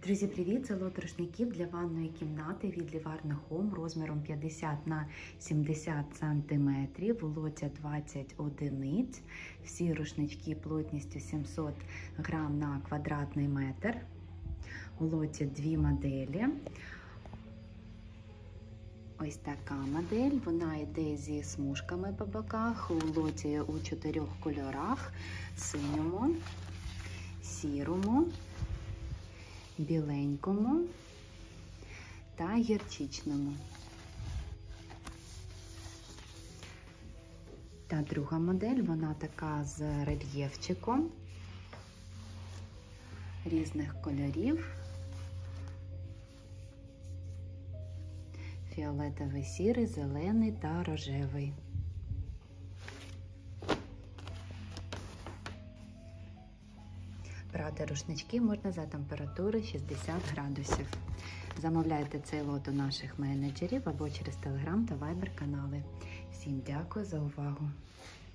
Друзі, привіт! Це лот рушників для ванної кімнати від Livarno Home розміром 50 на 70 см, у лоті 20 одиниць. Всі рушнички плотністю 700 грам на квадратний метр. У лоті дві моделі. Ось така модель, вона йде зі смужками по боках, у лоті у 4 кольорах: синьому, сірому, біленькому та гірчичному. Та друга модель, вона така з рельєфчиком різних кольорів: фіолетовий, сірий, зелений та рожевий. Прати рушнички можна за температури 60 градусів. Замовляйте цей лот у наших менеджерів або через Telegram та Viber канали. Всім дякую за увагу!